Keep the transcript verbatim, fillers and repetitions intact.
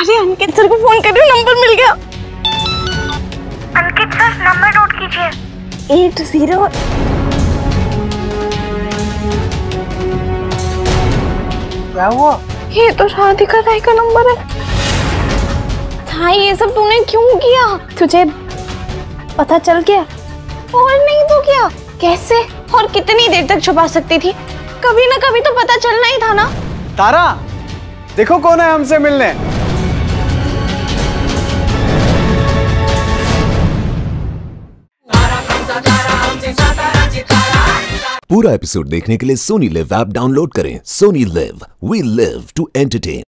अरे अंकित सर को फोन कर रही हूँ, नंबर मिल गया। अंकित सर नंबर नोट कीजिए। Eight zero. क्या हुआ? ये तो राधिका ताई का नंबर है। हाँ, ये सब तूने क्यों किया? तुझे पता चल गया? और नहीं तो क्या? कैसे और कितनी देर तक छुपा सकती थी? कभी ना कभी तो पता चलना ही था ना। तारा, देखो कौन है हमसे मिलने। पूरा एपिसोड देखने के लिए सोनी लिव ऐप डाउनलोड करें। Sony Liv, we live to entertain.